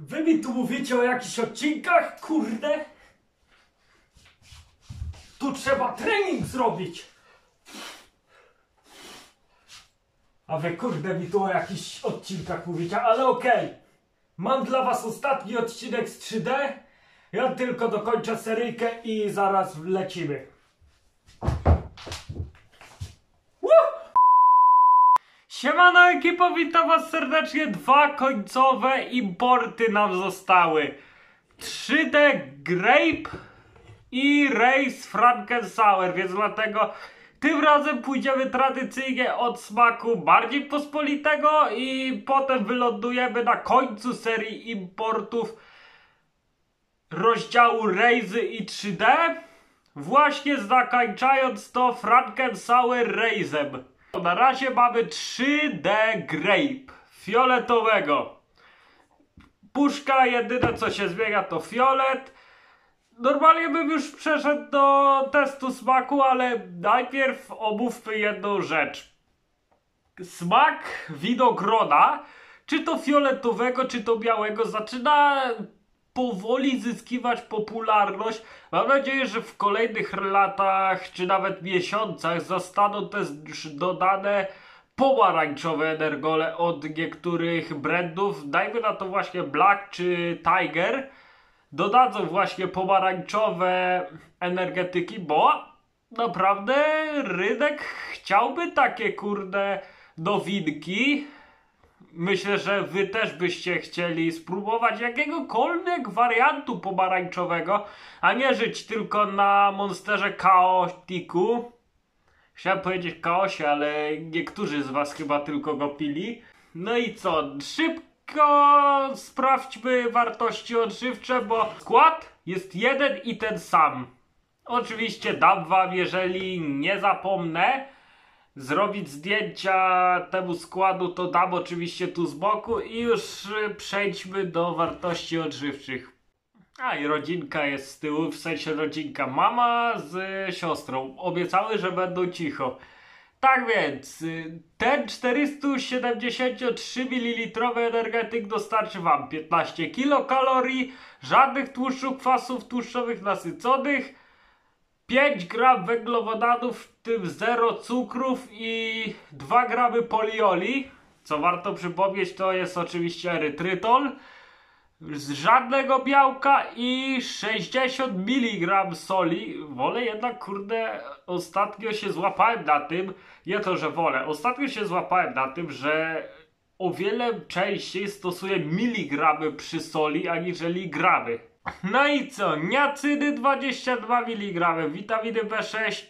Wy mi tu mówicie o jakichś odcinkach, kurde? Tu trzeba trening zrobić. A wy kurde mi tu o jakichś odcinkach mówicie, ale okej. Mam dla was ostatni odcinek z 3D. Ja tylko dokończę seryjkę i zaraz lecimy. Siemano ekipo, witam was serdecznie. Dwa końcowe importy nam zostały. 3D Grape i Race Frankensour, więc dlatego tym razem pójdziemy tradycyjnie od smaku bardziej pospolitego i potem wylądujemy na końcu serii importów rozdziału Razy i 3D, właśnie zakończając to Frankensour Razem. Na razie mamy 3D Grape fioletowego. Puszka, jedyne co się zmienia to fiolet. Normalnie bym już przeszedł do testu smaku, ale najpierw omówmy jedną rzecz. Smak winogrona, czy to fioletowego, czy to białego, zaczyna powoli zyskiwać popularność. Mam nadzieję, że w kolejnych latach, czy nawet miesiącach zostaną też dodane pomarańczowe energole od niektórych brandów. Dajmy na to właśnie Black czy Tiger. Dodadzą właśnie pomarańczowe energetyki, bo naprawdę rynek chciałby takie kurde nowinki. Myślę, że wy też byście chcieli spróbować jakiegokolwiek wariantu pomarańczowego, a nie żyć tylko na Monsterze Chaotiku. Chciałem powiedzieć Chaosie, ale niektórzy z was chyba tylko go pili. No i co? Szybko sprawdźmy wartości odżywcze, bo skład jest jeden i ten sam. Oczywiście dam wam, jeżeli nie zapomnę zrobić zdjęcia temu składu, to dam oczywiście tu z boku i już przejdźmy do wartości odżywczych. A i rodzinka jest z tyłu, w sensie rodzinka, mama z siostrą. Obiecały, że będą cicho. Tak więc, ten 473 ml energetyk dostarczy wam 15 kilokalorii, żadnych tłuszczów, kwasów tłuszczowych nasyconych, 5 gram węglowodanów, w tym 0 cukrów i 2 gramy polioli. Co warto przypomnieć, to jest oczywiście erytrytol. Żadnego białka i 60 mg soli. Wolę jednak, kurde, ostatnio się złapałem na tym, nie to, że wolę, ostatnio się złapałem na tym, że o wiele częściej stosuję miligramy przy soli, aniżeli gramy. No i co? Niacyny 22 mg, witaminy B6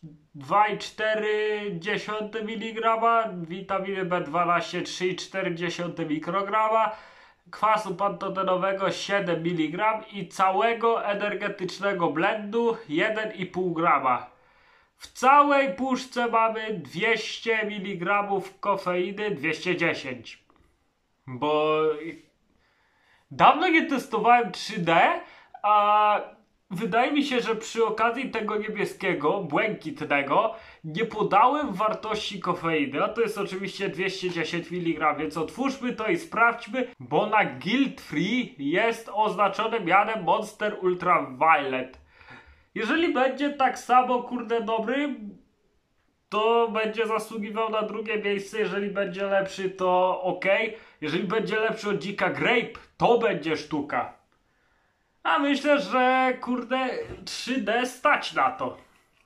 2,4 mg, witaminy B12 3,4 mikrograma, kwasu pantotenowego 7 mg i całego energetycznego blendu 1,5 grama. W całej puszce mamy 200 mg kofeiny, 210. Bo dawno nie testowałem 3D, a wydaje mi się, że przy okazji tego niebieskiego, błękitnego, nie podałem wartości kofeiny, a to jest oczywiście 210 mg, więc otwórzmy to i sprawdźmy, bo na Guilt Free jest oznaczone mianem Monster Ultraviolet. Jeżeli będzie tak samo, kurde, dobry, to będzie zasługiwał na drugie miejsce. Jeżeli będzie lepszy, to ok. Jeżeli będzie lepszy od dzika Grape, to będzie sztuka. A myślę, że kurde 3D stać na to.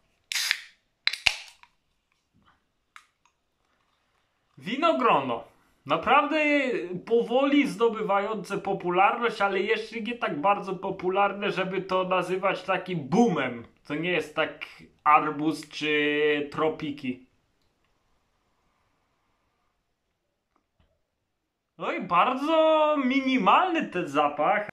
Winogrono. Naprawdę powoli zdobywające popularność, ale jeszcze nie tak bardzo popularne, żeby to nazywać takim boomem. To nie jest tak arbuz czy tropiki. No i bardzo minimalny ten zapach.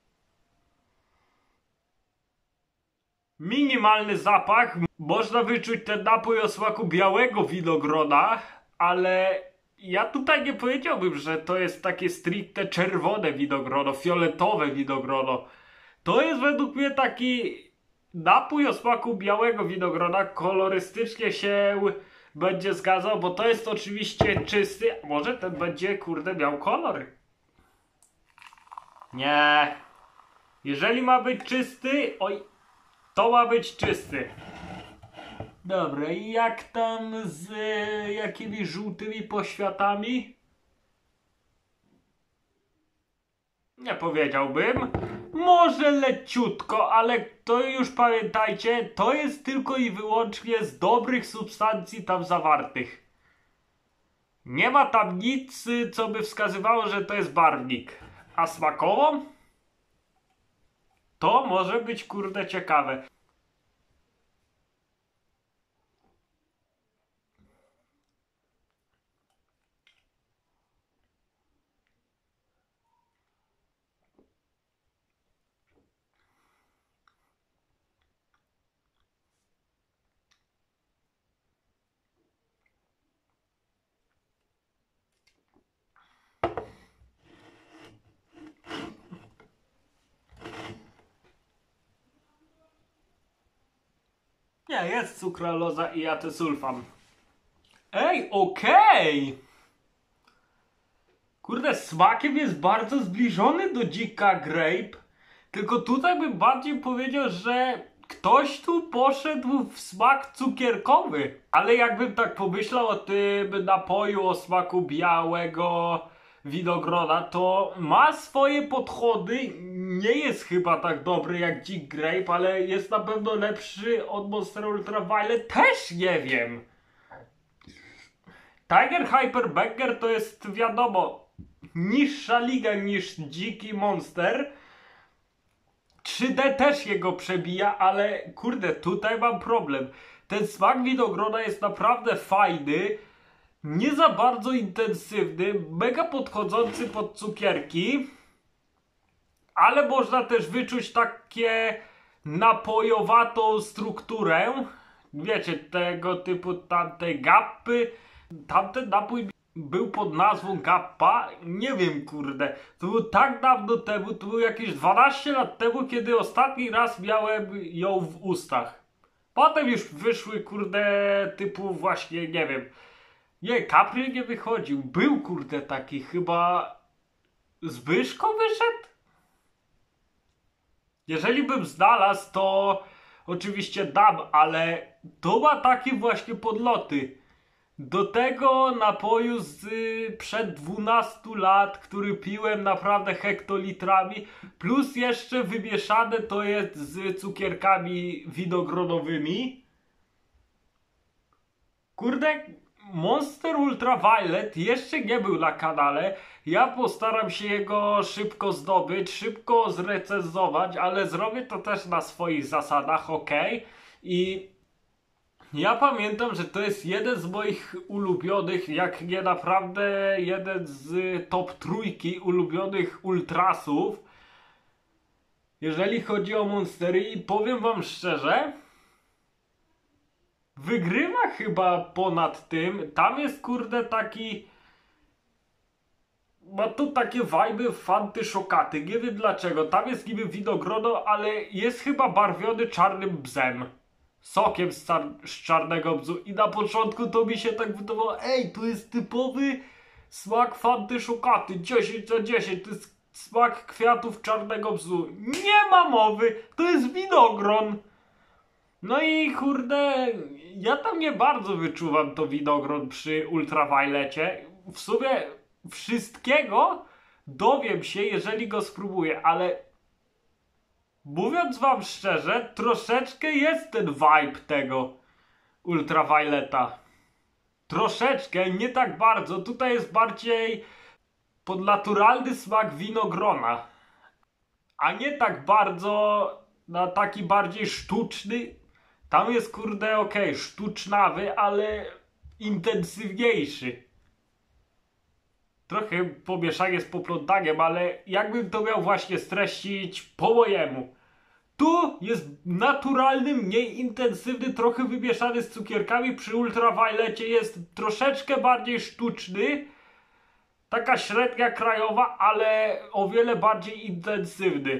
Minimalny zapach. Można wyczuć ten napój o smaku białego winogrona, ale ja tutaj nie powiedziałbym, że to jest takie stricte czerwone winogrono, fioletowe winogrono. To jest według mnie taki napój o smaku białego winogrona. Kolorystycznie się będzie zgadzał, bo to jest oczywiście czysty, a może ten będzie, kurde, miał kolor. Nie. Jeżeli ma być czysty, oj, to ma być czysty. Dobra, i jak tam z jakimiś żółtymi poświatami? Nie powiedziałbym. Może leciutko, ale to już pamiętajcie, to jest tylko i wyłącznie z dobrych substancji tam zawartych. Nie ma tam nic, co by wskazywało, że to jest barwnik. A smakowo? To może być kurde ciekawe. Nie, jest sukraloza i atesulfam. Ej, okej! Kurde, smakiem jest bardzo zbliżony do dzika grape. Tylko tutaj bym bardziej powiedział, że ktoś tu poszedł w smak cukierkowy. Ale jakbym tak pomyślał o tym napoju o smaku białego winogrona, to ma swoje podchody. Nie jest chyba tak dobry jak Dzik Grape, ale jest na pewno lepszy od Monstera Ultraviolet. Też nie wiem. Tiger Hyper Bagger to jest, wiadomo, niższa liga niż Dziki Monster. 3D też jego przebija, ale kurde, tutaj mam problem. Ten smak winogrona jest naprawdę fajny, nie za bardzo intensywny, mega podchodzący pod cukierki, ale można też wyczuć takie napojowatą strukturę. Wiecie, tego typu tamtej gappy. Tamten napój był pod nazwą Gappa. Nie wiem, kurde. To było tak dawno temu, to było jakieś 12 lat temu, kiedy ostatni raz miałem ją w ustach. Potem już wyszły, kurde, typu właśnie, nie wiem. Nie, Capri nie wychodził. Był, kurde, taki chyba... Zbyszko wyszedł? Jeżeli bym znalazł, to oczywiście dam, ale to ma takie właśnie podloty. Do tego napoju z przed 12 lat, który piłem naprawdę hektolitrami, plus jeszcze wymieszane to jest z cukierkami winogronowymi. Kurde, Monster Ultraviolet jeszcze nie był na kanale. Ja postaram się jego szybko zdobyć, szybko zrecenzować, ale zrobię to też na swoich zasadach, ok? I ja pamiętam, że to jest jeden z moich ulubionych, jak nie naprawdę jeden z top trójki ulubionych ultrasów. Jeżeli chodzi o Monstery, i powiem wam szczerze, wygrywa chyba ponad tym. Tam jest kurde taki... Ma tu takie vibe fanty szokaty. Nie wiem dlaczego. Tam jest niby winogrono, ale jest chyba barwiony czarnym bzem. Sokiem z czarnego bzu. I na początku to mi się tak wydawało, ej, to jest typowy smak fanty szokaty. 10 na 10. To jest smak kwiatów czarnego bzu. Nie ma mowy. To jest winogron. No i kurde, ja tam nie bardzo wyczuwam to winogron przy Ultraviolecie. W sumie wszystkiego dowiem się, jeżeli go spróbuję, ale mówiąc wam szczerze, troszeczkę jest ten vibe tego Ultravioleta. Troszeczkę, nie tak bardzo. Tutaj jest bardziej podnaturalny smak winogrona, a nie tak bardzo na taki bardziej sztuczny. Tam jest kurde okej, sztucznawy, ale intensywniejszy. Trochę pomieszanie z poplątaniem, ale jakbym to miał właśnie streścić po mojemu. Tu jest naturalny, mniej intensywny, trochę wymieszany z cukierkami. Przy Ultraviolecie jest troszeczkę bardziej sztuczny. Taka średnia krajowa, ale o wiele bardziej intensywny.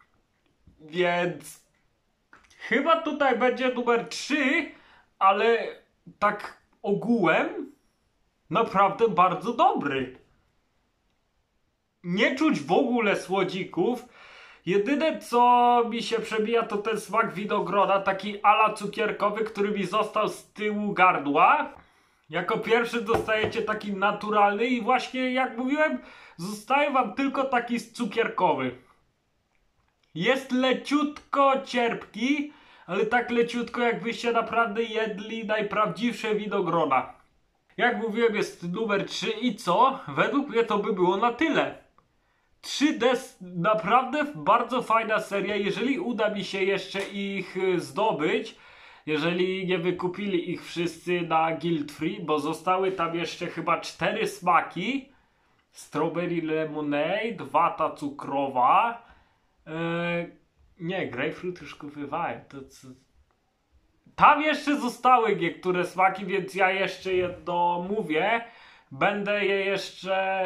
Więc chyba tutaj będzie numer 3, ale tak ogółem naprawdę bardzo dobry. nie czuć w ogóle słodzików. Jedyne co mi się przebija to ten smak winogrona, taki ala cukierkowy, który mi został z tyłu gardła. Jako pierwszy dostajecie taki naturalny i właśnie jak mówiłem, zostaje wam tylko taki cukierkowy. Jest leciutko cierpki, ale tak leciutko jakbyście naprawdę jedli najprawdziwsze winogrona. Jak mówiłem, jest numer 3 i co? Według mnie to by było na tyle. 3D naprawdę bardzo fajna seria. Jeżeli uda mi się jeszcze ich zdobyć, jeżeli nie wykupili ich wszyscy na Guild Free, bo zostały tam jeszcze chyba 4 smaki. Strawberry Lemonade, wata cukrowa. Nie, grapefruit już kupowałem. To co? Tam jeszcze zostały niektóre smaki, więc ja jeszcze je domówię. Będę je jeszcze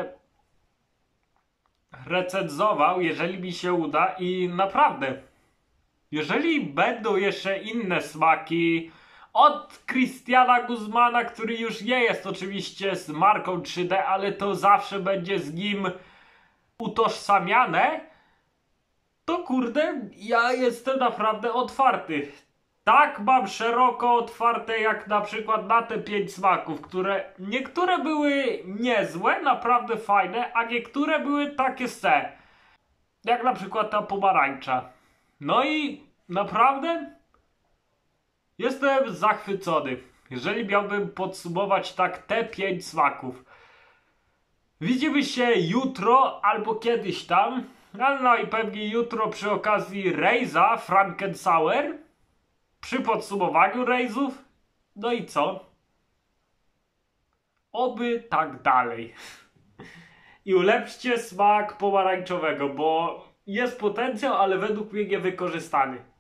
recenzował, jeżeli mi się uda i naprawdę, jeżeli będą jeszcze inne smaki od Christiana Guzmana, który już nie jest oczywiście z marką 3D, ale to zawsze będzie z nim utożsamiane, to kurde, ja jestem naprawdę otwarty. Tak, mam szeroko otwarte jak na przykład na te 5 smaków, które niektóre były niezłe, naprawdę fajne, a niektóre były takie se. Jak na przykład ta pomarańcza. No i naprawdę jestem zachwycony. Jeżeli miałbym podsumować tak te 5 smaków. Widzimy się jutro albo kiedyś tam. No i pewnie jutro przy okazji Rejza Frankensauer. Przy podsumowaniu Rejzów. No i co? Oby tak dalej. I ulepszcie smak pomarańczowego, bo jest potencjał, ale według mnie niewykorzystany.